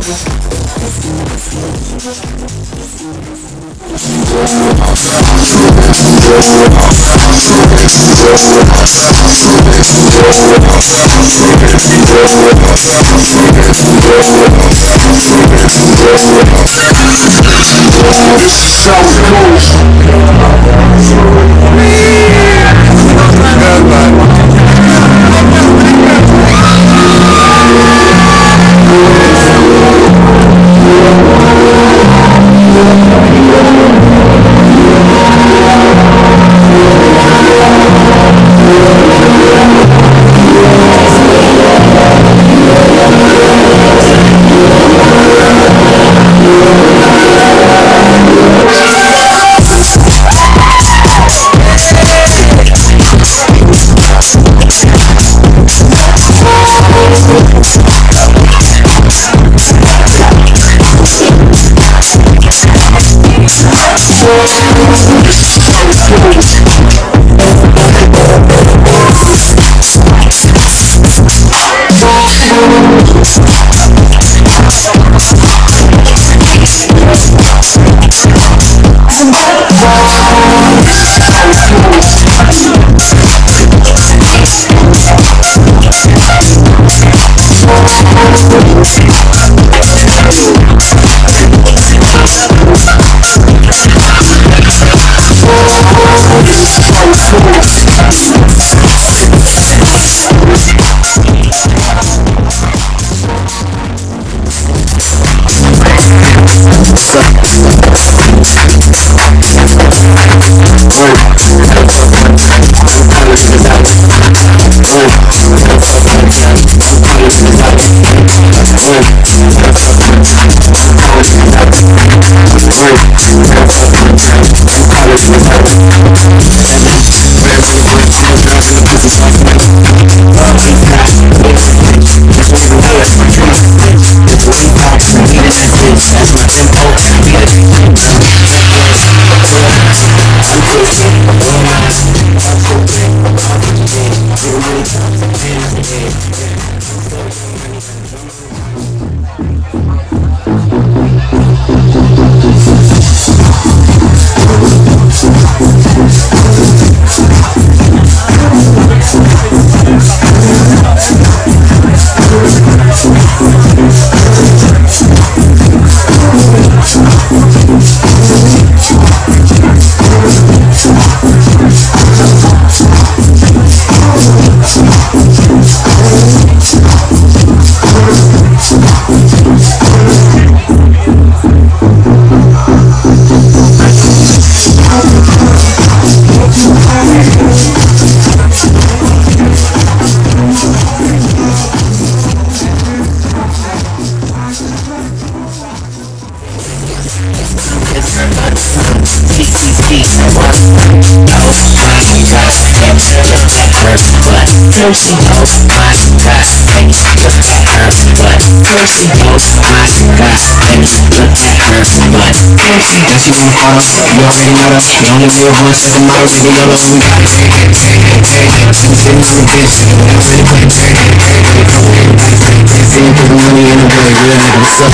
First she knows my God, and you look at her butt. First she knows my God, and you look at her butt. First she does she wanna follow? You already know that. You only live once, so the model with the yellow. We got it, sitting on the bench, I'm ready for the trade. See you put the money in the way, real nigga, what's up?